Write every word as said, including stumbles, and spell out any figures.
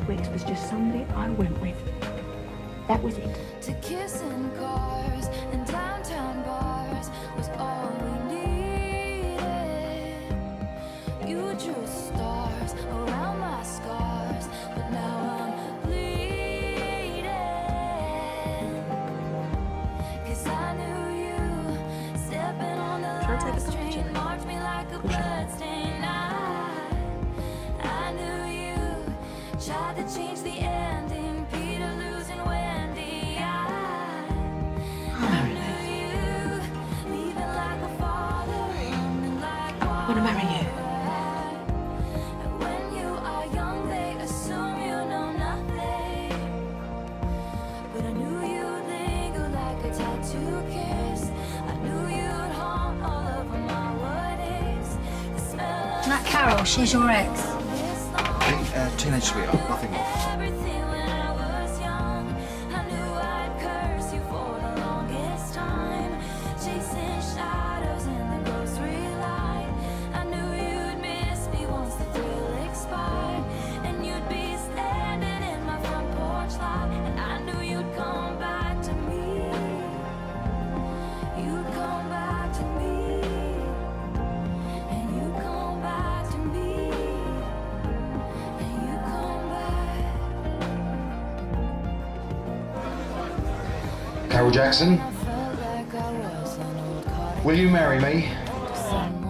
Twix was just somebody I went with. That was it. To kiss in cars and downtown bars was all we needed. You drew stars around my scars, but now I'm bleeding. Cause I knew you stepping on the last train marked me like a bloodstained eye. I knew you tried to change the ending, Peter losing Wendy. I, I knew you leaving like a father, running like I want to marry you. and when you are young, they assume you know nothing. But I knew you'd linger like a tattoo kiss. I knew you'd haunt all over my weddings. The smell of That Carol, she's your ex. this long. Hey, uh, teenage sweetheart, nothing more. Everything when I was young, I knew I'd curse you for the longest time. Chasing shadows in the grocery line. I knew you'd miss me once the thrill expired, and you'd be standing in my front porch lot, and I knew you'd come back to me. You'd come back to me, and you'd come back to me, and you'd come back. Carol Jackson, I felt like I was an old car will you marry me? to someone